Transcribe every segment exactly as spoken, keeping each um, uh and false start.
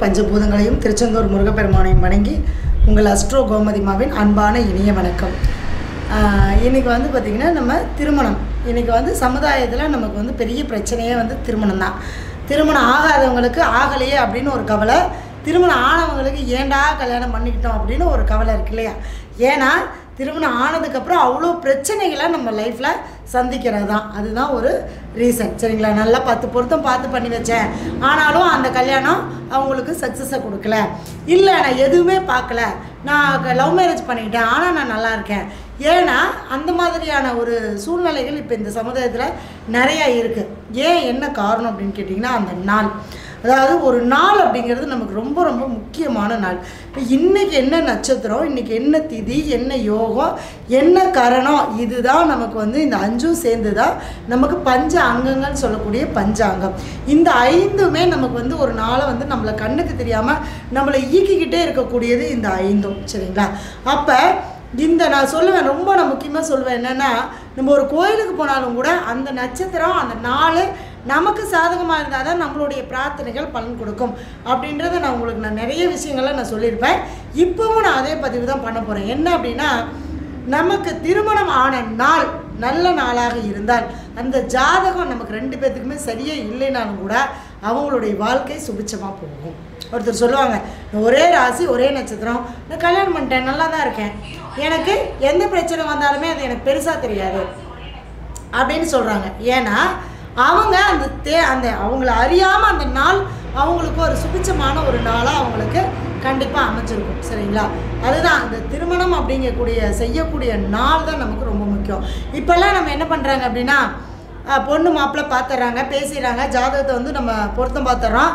பஞ்சபூதங்களையும் திருச்செந்தூர் முருகப்பெருமானையும் வணங்கி உங்கள் அஸ்ட்ரோ கோமதிமாவின் அன்பான இனிய வணக்கம். இன்றைக்கி வந்து பார்த்திங்கன்னா நம்ம திருமணம், இன்றைக்கி வந்து சமுதாயத்தில் நமக்கு வந்து பெரிய பிரச்சனையே வந்து திருமணம் தான். திருமணம் ஆகாதவங்களுக்கு ஆகலையே அப்படின்னு ஒரு கவலை, திருமணம் ஆனவங்களுக்கு ஏண்டா கல்யாணம் பண்ணிக்கிட்டோம் அப்படின்னு ஒரு கவலை இருக்கு இல்லையா? ஏன்னா திருமணம் ஆனதுக்கப்புறம் அவ்வளோ பிரச்சனைகளை நம்ம லைஃப்பில் சந்திக்கிறது தான், அதுதான் ஒரு ரீசன். சரிங்களா? நல்லா பத்து பொருத்தம் பார்த்து பண்ணி வச்சேன், ஆனாலும் அந்த கல்யாணம் அவங்களுக்கு சக்ஸஸை கொடுக்கல. இல்லை நான் எதுவுமே பார்க்கல, நான் லவ் மேரேஜ் பண்ணிக்கிட்டேன் ஆனால் நான் நல்லா இருக்கேன். ஏன்னா அந்த மாதிரியான ஒரு சூழ்நிலைகள் இப்போ இந்த சமுதாயத்தில் நிறையா இருக்குது. ஏன் என்ன காரணம் அப்படின்னு கேட்டிங்கன்னா, அந்த நாள், அதாவது ஒரு நாள் அப்படிங்கிறது நமக்கு ரொம்ப ரொம்ப முக்கியமான நாள். இப்போ இன்றைக்கி என்ன நட்சத்திரம், இன்றைக்கி என்ன திதி, என்ன யோகம், என்ன கரணம், இதுதான் நமக்கு வந்து இந்த அஞ்சும் சேர்ந்து தான் நமக்கு பஞ்ச அங்கங்கள்னு சொல்லக்கூடிய பஞ்சாங்கம். இந்த ஐந்துமே நமக்கு வந்து ஒரு நாளை வந்து நம்மளை கண்ணுக்கு தெரியாமல் நம்மளை ஈக்கிக்கிட்டே இருக்கக்கூடியது இந்த ஐந்தும். சரிங்களா? அப்போ இந்த நான் சொல்லுவேன், ரொம்ப நான் முக்கியமாக சொல்லுவேன் என்னென்னா, நம்ம ஒரு கோயிலுக்கு போனாலும் கூட அந்த நட்சத்திரம் அந்த நாள் நமக்கு சாதகமாக இருந்தால் தான் நம்மளுடைய பிரார்த்தனைகள் பலன் கொடுக்கும் அப்படின்றத நான் உங்களுக்கு நான் நிறைய விஷயங்களை நான் சொல்லியிருப்பேன். இப்போவும் நான் அதே பதிவு தான் பண்ண போகிறேன். என்ன அப்படின்னா, நமக்கு திருமணம் ஆன நாள் நல்ல நாளாக இருந்தால் அந்த ஜாதகம் நமக்கு ரெண்டு பேர்த்துக்குமே சரியாக இல்லைனாலும் கூட அவங்களுடைய வாழ்க்கை சுபிச்சமாக போகும். ஒருத்தர் சொல்லுவாங்க, ஒரே ராசி ஒரே நட்சத்திரம், நான் கல்யாணம் பண்ணிட்டேன், நல்லா தான் இருக்கேன், எனக்கு எந்த பிரச்சனை வந்தாலுமே அது எனக்கு பெருசாக தெரியாது அப்படின்னு சொல்கிறாங்க. ஏன்னா அவங்க அந்த தே அந்த அவங்கள அறியாமல் அந்த நாள் அவங்களுக்கு ஒரு சுபிச்சமான ஒரு நாளாக அவங்களுக்கு கண்டிப்பாக அமைச்சிருக்கும். சரிங்களா? அதுதான் அந்த திருமணம் அப்படிங்கக்கூடிய செய்யக்கூடிய நாள் தான் நமக்கு ரொம்ப முக்கியம். இப்போல்லாம் நம்ம என்ன பண்ணுறாங்க அப்படின்னா, பொண்ணு மாப்பிள்ளை பார்த்துட்றாங்க, பேசிடுறாங்க, ஜாதகத்தை வந்து நம்ம பொருத்தம் பார்த்துட்றோம்,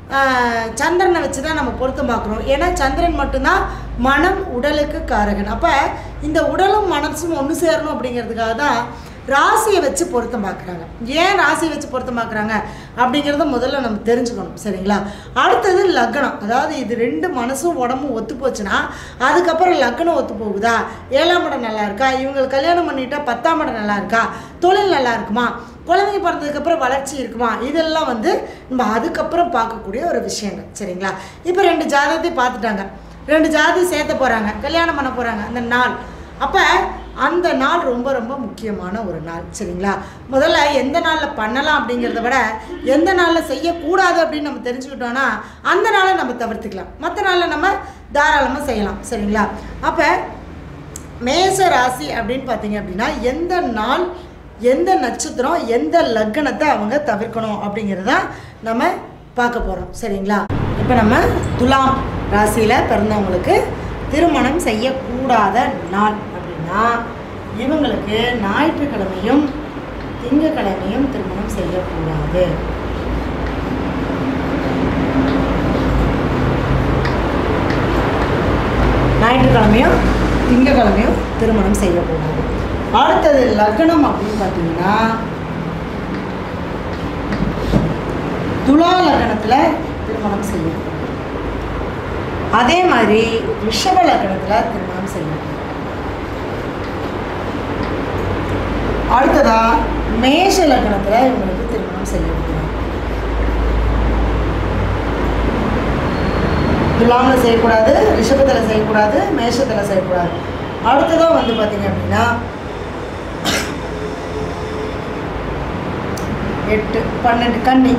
சந்திரனை வச்சு தான் நம்ம பொருத்தம் பார்க்குறோம். ஏன்னா சந்திரன் மட்டும்தான் மனம் உடலுக்கு காரகன். அப்போ இந்த உடலும் மனசும் ஒன்று சேரணும் அப்படிங்கிறதுக்காக தான் ராசியை வச்சு பொருத்தம் பார்க்குறாங்க. ஏன் ராசியை வச்சு பொருத்தம் பார்க்குறாங்க அப்படிங்கிறத முதல்ல நம்ம தெரிஞ்சுக்கணும். சரிங்களா? அடுத்தது லக்னம், அதாவது இது ரெண்டு மனசும் உடம்பும் ஒத்து போச்சுன்னா அதுக்கப்புறம் லக்னம் ஒத்து போகுதா, ஏழாம் இடம் நல்லா இருக்கா, இவங்களுக்கு கல்யாணம் பண்ணிட்டா பத்தாம் இடம் நல்லா இருக்கா, தொழில் நல்லா இருக்குமா, குழந்தைங்க பிறந்ததுக்கப்புறம் வளர்ச்சி இருக்குமா, இதெல்லாம் வந்து நம்ம அதுக்கப்புறம் பார்க்கக்கூடிய ஒரு விஷயங்கள். சரிங்களா? இப்போ ரெண்டு ஜாதகத்தை பார்த்துட்டாங்க, ரெண்டு ஜாதி சேர்த்த போகிறாங்க, கல்யாணம் பண்ண போகிறாங்க அந்த நாள். அப்போ அந்த நாள் ரொம்ப ரொம்ப முக்கியமான ஒரு நாள். சரிங்களா? முதல்ல எந்த நாளில் பண்ணலாம் அப்படிங்கிறத விட எந்த நாளில் செய்யக்கூடாது அப்படின்னு நம்ம தெரிஞ்சுக்கிட்டோன்னா அந்த நாளை நம்ம தவிர்த்துக்கலாம், மற்ற நாளில் நம்ம தாராளமாக செய்யலாம். சரிங்களா? அப்போ மேஷ ராசி அப்படின்னு பார்த்தீங்க அப்படின்னா எந்த நாள் எந்த நட்சத்திரம் எந்த லக்னத்தை அவங்க தவிர்க்கணும் அப்படிங்கிறத நம்ம பார்க்க போகிறோம். சரிங்களா? இப்போ நம்ம துலாம் ராசியில் பிறந்தவங்களுக்கு திருமணம் செய்யக்கூடாத நாள் அப்படின்னா இவங்களுக்கு ஞாயிற்றுக்கிழமையும் திங்கக்கிழமையும் திருமணம் செய்யக்கூடாது. ஞாயிற்றுக்கிழமையும் திங்கக்கிழமையும் திருமணம் செய்யக்கூடாது. அடுத்தது லக்னம் அப்படின்னு பார்த்தீங்கன்னா துலா லக்னத்தில் திருமணம் செய்யணும். அதே மாதிரி ரிஷப லக்னத்தில் திருமணம் செய்யணும். அடுத்ததா மேஷ லக்னத்தில் இவங்களுக்கு திருமணம் செய்யணும். துலாமில் செய்யக்கூடாது, ரிஷபத்தில் செய்யக்கூடாது, மேஷத்தில் செய்யக்கூடாது. அடுத்ததான் வந்து பார்த்தீங்க அப்படின்னா எட்டு பன்னெண்டு கன்னி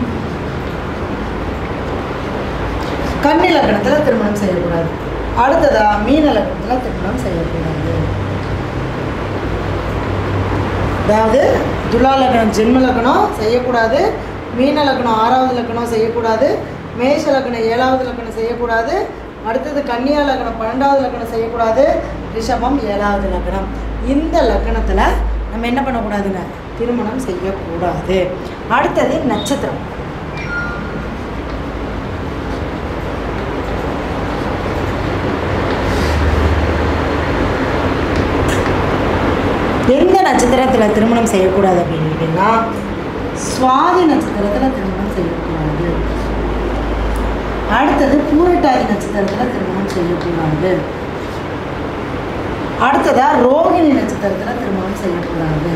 கன்னி லக்னத்தில் திருமணம் செய்யக்கூடாது. அடுத்ததா மீன லக்னத்தில் திருமணம் செய்யக்கூடாது. அதாவது துலா லக்னம் ஜென்ம லக்னம் செய்யக்கூடாது, மீன லக்னம் ஆறாவது லக்னம் செய்யக்கூடாது, மேஷ லக்னம் ஏழாவது லக்னம் செய்யக்கூடாது, அடுத்தது கன்னியா லக்னம் பன்னெண்டாவது லக்னம் செய்யக்கூடாது, ரிஷபம் ஏழாவது லக்னம். இந்த லக்னத்தில் நம்ம என்ன பண்ணக்கூடாதுங்க, திருமணம் செய்யக்கூடாது. அடுத்தது நட்சத்திரம். எந்த நட்சத்திரத்தில் திருமணம் செய்யக்கூடாது அப்படின்னு கேட்டிங்கன்னா சுவாதி நட்சத்திரத்தில் திருமணம் செய்யக்கூடாது. அடுத்தது பூரட்டாதி நட்சத்திரத்தில் திருமணம் செய்யக்கூடாது. அடுத்ததாக ரோகிணி நட்சத்திரத்தில் திருமணம் செய்யக்கூடாது.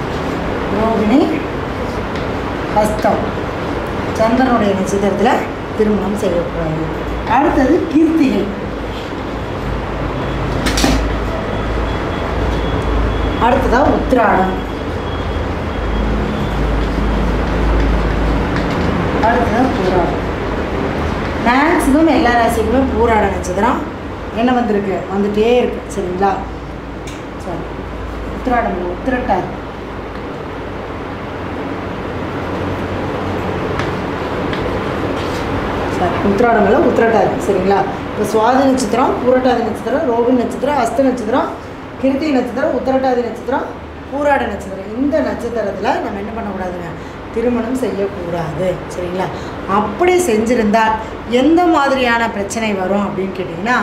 ரோகிணி ஹஸ்தம் சந்திரனுடைய நட்சத்திரத்தில் திருமணம் செய்யக்கூடாது. அடுத்தது கிருத்திகை. அடுத்ததாக உத்திராடம். அடுத்ததான் பூராடம். மேக்ஸிமம் எல்லா ராசிக்குமே பூராட நட்சத்திரம் என்ன வந்திருக்கு, வந்துட்டே இருக்கு. சரிங்களா? சரி, உத்திராடம் உத்திரட்டாதி. சரி, உத்திராடங்கள உத்திரட்டாதி. சரிங்களா? இப்போ சுவாதி நட்சத்திரம், பூரட்டாதி நட்சத்திரம், ரோகிணி நட்சத்திரம், அஸ்த நட்சத்திரம், கிருத்திகை நட்சத்திரம், உத்திரட்டாதி நட்சத்திரம், பூராட நட்சத்திரம். இந்த நட்சத்திரத்தில் நம்ம என்ன பண்ணக்கூடாதுங்க, திருமணம் செய்யக்கூடாது. சரிங்களா? அப்படி செஞ்சிருந்தால் எந்த மாதிரியான பிரச்சனை வரும் அப்படின்னு கேட்டிங்கன்னா,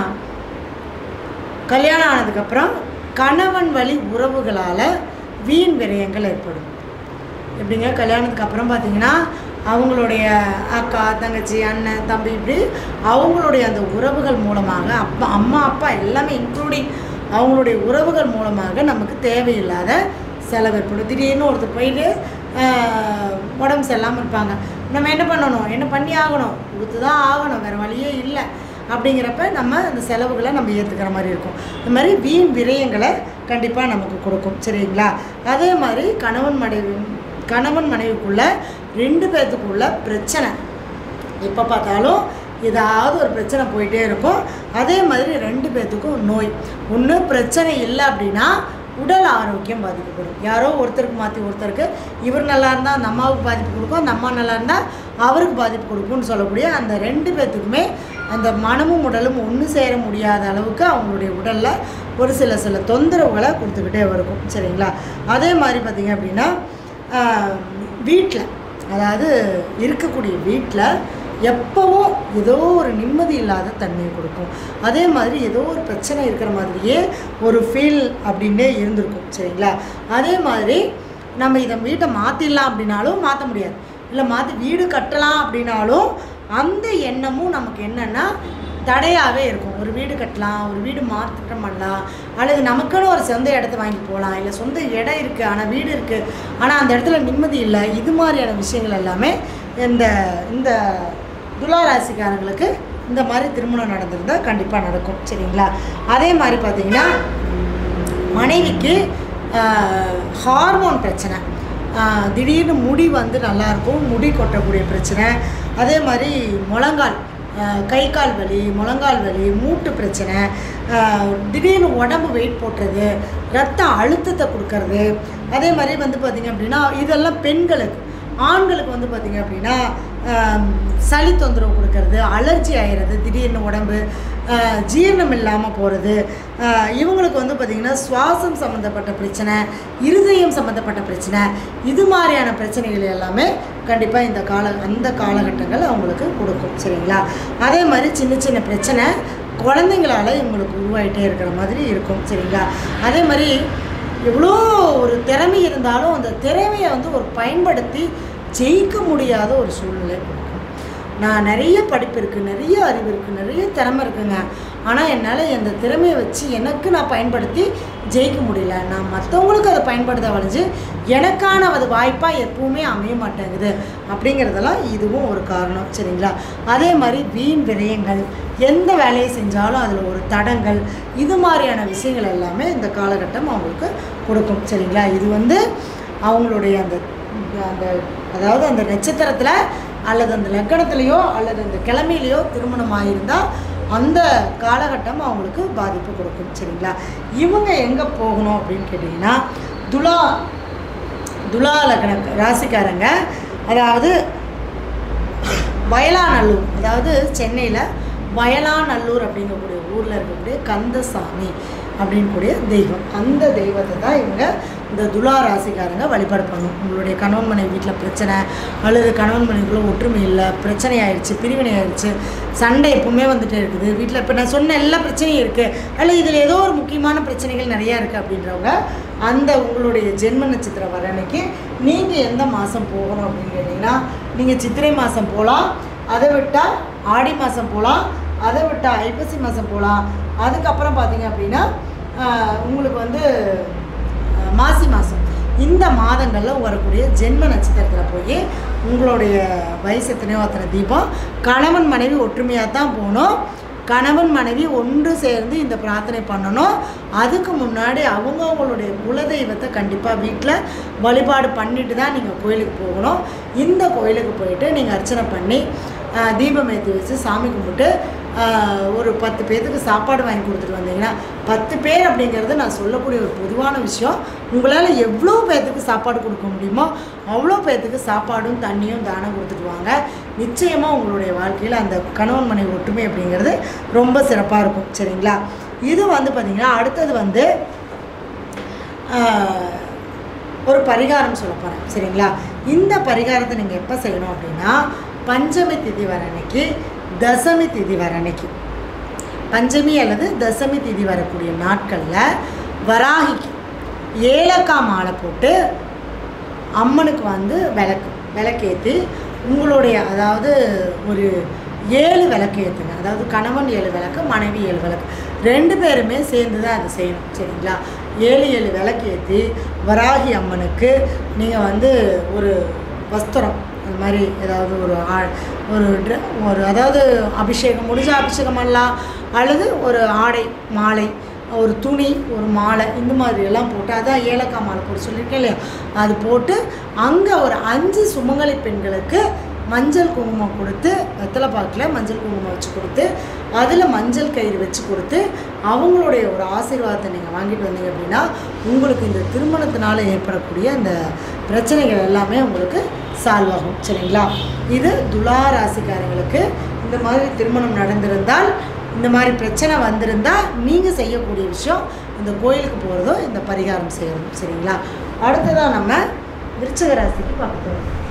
கல்யாணம் ஆனதுக்கப்புறம் கணவன் வழி உறவுகளால் வீண் விரயங்கள் ஏற்படும். எப்படிங்க, கல்யாணத்துக்கு அப்புறம் பார்த்திங்கன்னா அவங்களுடைய அக்கா, தங்கச்சி, அண்ணன், தம்பி, இப்படி அவங்களுடைய அந்த உறவுகள் மூலமாக, அப்பா அம்மா அப்பா எல்லாமே இன்க்ளூடிங் அவங்களுடைய உறவுகள் மூலமாக நமக்கு தேவையில்லாத செலவு ஏற்படும். திடீர்னு ஒருத்தர் போயிட்டு உடம்பு சரியில்லாமல் இருப்பாங்க. நம்ம என்ன பண்ணணும், என்ன பண்ணி ஆகணும், கொடுத்து தான் ஆகணும், வேறு வழியே இல்லை. அப்படிங்கிறப்ப நம்ம அந்த செலவுகளை நம்ம ஏற்றுக்கிற மாதிரி இருக்கும். இந்த மாதிரி வீண் விரயங்களை கண்டிப்பாக நமக்கு கொடுக்கும். சரிங்களா? அதே மாதிரி கணவன் மனைவி கணவன் மனைவிக்குள்ள ரெண்டு பேர்த்துக்குள்ள பிரச்சனை எப்போ பார்த்தாலும் ஏதாவது ஒரு பிரச்சனை போயிட்டே இருக்கும். அதே மாதிரி ரெண்டு பேர்த்துக்கும் நோய். ஒன்று பிரச்சனை இல்லை அப்படின்னா உடல் ஆரோக்கியம் பாதிக்கப்படும். யாரோ ஒருத்தருக்கு மாற்றி ஒருத்தருக்கு, இவர் நல்லா இருந்தால் அந்த அம்மாவுக்கு பாதிப்பு கொடுக்கும், அந்த அம்மா நல்லா இருந்தால் அவருக்கு பாதிப்பு கொடுக்கும்னு சொல்லக்கூடிய அந்த ரெண்டு பேர்த்துக்குமே அந்த மனமும் உடலும் ஒன்று சேர முடியாத அளவுக்கு அவங்களுடைய உடலில் ஒரு சில சில தொந்தரவுகளை கொடுத்துக்கிட்டே இருக்கும். சரிங்களா? அதே மாதிரி பார்த்திங்க அப்படின்னா வீட்டில், அதாவது இருக்கக்கூடிய வீட்டில் எப்போவோ ஏதோ ஒரு நிம்மதி இல்லாத தன்மையை கொடுக்கும். அதே மாதிரி ஏதோ ஒரு பிரச்சனை இருக்கிற மாதிரியே ஒரு ஃபீல் அப்படின்னே இருந்திருக்கும். சரிங்களா? அதே மாதிரி நம்ம இதை வீட்டை மாற்றிடலாம் அப்படின்னாலும் மாற்ற முடியாது. இல்லை மாற்றி வீடு கட்டலாம் அப்படின்னாலும் அந்த எண்ணமும் நமக்கு என்னென்னா தடையாகவே இருக்கும். ஒரு வீடு கட்டலாம், ஒரு வீடு மாற்றம் பண்ணலாம், அல்லது நமக்குன்னு ஒரு சொந்த இடத்த வாங்கி போகலாம், இல்லை சொந்த இடம் இருக்குது ஆனால் வீடு இருக்குது ஆனால் அந்த இடத்துல நிம்மதி இல்லை. இது மாதிரியான விஷயங்கள் எல்லாமே இந்த இந்த துளாராசிக்காரங்களுக்கு இந்த மாதிரி திருமணம் நடந்திருந்தால் கண்டிப்பாக நடக்கும். சரிங்களா? அதே மாதிரி பார்த்திங்கன்னா மனைவிக்கு ஹார்மோன் பிரச்சனை, திடீர்னு முடி வந்து நல்லாயிருக்கும், முடி கொட்டக்கூடிய பிரச்சனை, அதே மாதிரி முழங்கால், கை கால் வலி, முழங்கால் வலி, மூட்டு பிரச்சனை, திடீர்னு உடம்பு வெயிட் போட்டுறது, ரத்த அழுத்தத்தை கொடுக்கறது, அதே மாதிரி வந்து பார்த்திங்க அப்படின்னா இதெல்லாம் பெண்களுக்கு. ஆண்களுக்கு வந்து பார்த்திங்க அப்படின்னா சளி தொந்தரவு கொடுக்கறது, அலர்ஜி ஆகிறது, திடீர்னு உடம்பு ஜீரணம் இல்லாமல் போகிறது. இவங்களுக்கு வந்து பார்த்திங்கன்னா சுவாசம் சம்மந்தப்பட்ட பிரச்சனை, இருதயம் சம்மந்தப்பட்ட பிரச்சனை, இது மாதிரியான பிரச்சனைகள் எல்லாமே கண்டிப்பாக இந்த கால அந்த காலகட்டங்கள் அவங்களுக்கு கொடுக்கும். சரிங்களா? அதே மாதிரி சின்ன சின்ன பிரச்சனை குழந்தைங்களால் இவங்களுக்கு உருவாகிட்டே இருக்கிற மாதிரி இருக்கும். சரிங்களா? அதே மாதிரி எவ்வளோ ஒரு திறமை இருந்தாலும் அந்த திறமையை வந்து ஒரு பயன்படுத்தி ஜெயிக்க முடியாத ஒரு சூழ்நிலை கொடுக்கும். நான் நிறைய படிப்பு இருக்குது, நிறைய அறிவு இருக்குது, நிறைய திறமை இருக்குங்க, ஆனால் என்னால் அந்த திறமையை வச்சு எனக்கு நான் பயன்படுத்தி ஜெயிக்க முடியல. நான் மற்றவங்களுக்கு அதை பயன்படுத்த வளைஞ்சு எனக்கான அது வாய்ப்பாக எப்பவுமே அமைய மாட்டேங்குது அப்படிங்கிறதெல்லாம் இதுவும் ஒரு காரணம். சரிங்களா? அதே மாதிரி வீண் விரயங்கள், எந்த வேலையை செஞ்சாலும் அதில் ஒரு தடங்கள், இது மாதிரியான விஷயங்கள் எல்லாமே இந்த காலகட்டம் அவங்களுக்கு கொடுக்கும். சரிங்களா? இது வந்து அவங்களுடைய அந்த அந்த அதாவது அந்த நட்சத்திரத்தில் அல்லது அந்த லக்கணத்துலேயோ அல்லது அந்த கிழமையிலையோ திருமணம் ஆகியிருந்தால் அந்த காலகட்டம் அவங்களுக்கு பாதிப்பு கொடுக்கும். சரிங்களா? இவங்க எங்கே போகணும் அப்படின்னு கேட்டிங்கன்னா, துலா துலா லக்ன ராசிக்காரங்க, அதாவது வயலாநல்லூர், அதாவது சென்னையில் வயலாநல்லூர் அப்படிங்கக்கூடிய ஊரில் இருக்கக்கூடிய கந்தசாமி அப்படின்னுக்கூடிய தெய்வம், அந்த தெய்வத்தை தான் இவங்க இந்த துலா ராசிக்காரங்க வழிபாடு பண்ணணும். உங்களுடைய கணவன் மனைவி வீட்டில் பிரச்சனை, அல்லது கணவன் மனைவிக்குள்ள ஒற்றுமை இல்லை, பிரச்சனை ஆயிடுச்சு, பிரிவினை ஆயிடுச்சு, சண்டை எப்பவுமே வந்துட்டே இருக்குது வீட்டில், இப்போ நான் சொன்ன எல்லா பிரச்சனையும் இருக்குது, அல்ல இதில் ஏதோ ஒரு முக்கியமான பிரச்சனைகள் நிறையா இருக்குது அப்படின்றவங்க அந்த உங்களுடைய ஜென்ம நட்சத்திரம் வர அன்னைக்கு நீங்கள் எந்த மாதம் போகணும் அப்படின்னு கேட்டிங்கன்னா, நீங்கள் சித்திரை மாதம் போகலாம், அதை விட்டால் ஆடி மாதம் போகலாம், அதை விட்டால் ஐப்பசி மாதம் போகலாம், அதுக்கப்புறம் பார்த்திங்க அப்படின்னா உங்களுக்கு வந்து மாசி மாதம், இந்த மாதங்களில் வரக்கூடிய ஜென்ம நட்சத்திரத்தில் போய் உங்களுடைய வயசு எத்தனையோ அத்தனை தீபம். கணவன் மனைவி ஒற்றுமையாக தான் போகணும். கணவன் மனைவி ஒன்று சேர்ந்து இந்த பிரார்த்தனை பண்ணணும். அதுக்கு முன்னாடி அவங்கவுங்களுடைய குலதெய்வத்தை கண்டிப்பாக வீட்டில் வழிபாடு பண்ணிட்டு தான் நீங்கள் கோயிலுக்கு போகணும். இந்த கோயிலுக்கு போயிட்டு நீங்கள் அர்ச்சனை பண்ணி தீபம் ஏற்றி வச்சு சாமி கும்பிட்டு ஒரு பத்து பேர்த்துக்கு சாப்பாடு வாங்கி கொடுத்துட்டு வந்தீங்கன்னா, பத்து பேர் அப்படிங்கிறது நான் சொல்லக்கூடிய ஒரு பொதுவான விஷயம். உங்களால் எவ்வளோ பேர்த்துக்கு சாப்பாடு கொடுக்க முடியுமோ அவ்வளோ பேர்த்துக்கு சாப்பாடும் தண்ணியும் தானம் கொடுத்துட்டு வாங்க. நிச்சயமாக உங்களுடைய வாழ்க்கையில் அந்த கணவன் மனைவி ஒற்றுமை அப்படிங்கிறது ரொம்ப சிறப்பாக இருக்கும். சரிங்களா? இது வந்து பார்த்திங்கன்னா அடுத்தது வந்து ஒரு பரிகாரம் சொல்ல போகிறேன். சரிங்களா? இந்த பரிகாரத்தை நீங்கள் எப்போ செய்யணும் அப்படின்னா, பஞ்சமி திதி வர அன்னைக்கு, தசமி திதி வர அன்னைக்கு, பஞ்சமி அல்லது தசமி திதி வரக்கூடிய நாட்களில் வராகிக்கு ஏலக்காய் மாலை போட்டு அம்மனுக்கு வந்து விளக்கு விளக்கேற்றி உங்களுடைய அதாவது ஒரு ஏழு விளக்கு ஏற்றுங்க. அதாவது கணவன் ஏழு விளக்கு, மனைவி ஏழு விளக்கு, ரெண்டு பேருமே சேர்ந்து தான் அது செய்யணும். சரிங்களா? ஏழு ஏழு விளக்கு ஏற்றி வராகி அம்மனுக்கு நீங்கள் வந்து ஒரு வஸ்திரம் அது மாதிரி ஏதாவது ஒரு ஆ ஒரு ட்ரெ ஒரு அதாவது அபிஷேகம் முடிஞ்ச அபிஷேகம் பண்ணலாம், அல்லது ஒரு ஆடை மாலை, ஒரு துணி, ஒரு மாலை, இந்த மாதிரியெல்லாம் போட்டு, அதான் ஏலக்காய் மாலை போட்டு சொல்லியிருக்கேன் இல்லையா, அது போட்டு அங்கே ஒரு அஞ்சு சுமங்கலி பெண்களுக்கு மஞ்சள் குங்குமம் கொடுத்து, வெத்தலை பாக்கில் மஞ்சள் குங்குமம் வச்சு கொடுத்து, அதில் மஞ்சள் கயிறு வச்சு கொடுத்து அவங்களுடைய ஒரு ஆசீர்வாதத்தை நீங்கள் வாங்கிட்டு வந்தீங்க அப்படின்னா உங்களுக்கு இந்த திருமணத்தினால் ஏற்படக்கூடிய அந்த பிரச்சனைகள் எல்லாமே உங்களுக்கு சால்வ் ஆகும். சரிங்களா? இது துலா ராசிக்காரங்களுக்கு இந்த மாதிரி திருமணம் நடந்திருந்தால், இந்த மாதிரி பிரச்சனை வந்திருந்தால் நீங்கள் செய்யக்கூடிய விஷயம் இந்த கோயிலுக்கு போகிறதும் இந்த பரிகாரம் செய்யறதும். சரிங்களா? அடுத்ததாக நம்ம விருச்சிக ராசிக்கு பார்க்க போகிறோம்.